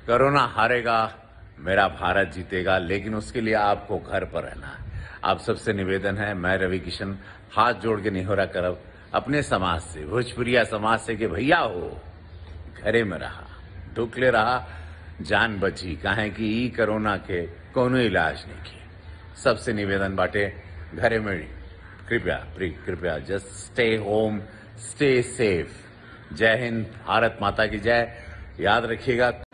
Corona हारेगा, मेरा भारत जीतेगा, लेकिन उसके लिए आपको घर पर रहना है। आप सबसे निवेदन है, मैं रवि किशन हाथ जोड़ के निहोरा करब अपने समाज से, भोजपुरिया समाज से कि भैया हो घरे में रहा, ढुकले रहा, जान बची। काहे कि ई कोरोना के कोनो इलाज नहीं की। सबसे निवेदन बाटे घरे में कृपया just stay home, stay safe. जय हिंद, भारत माता की जय। याद रखिएगा।